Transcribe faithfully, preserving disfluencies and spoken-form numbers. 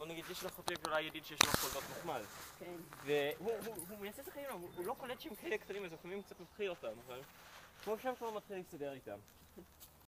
נגיד, יש לאחותי הגדולה ידיד שיש לו חולדות מחמל. כן. והוא מייסס החיים, הוא לא קולט שהם כאלה קטנים, אז לפעמים קצת מפחיד אותם, אבל כמו שם כבר מתחיל להסתדר איתם.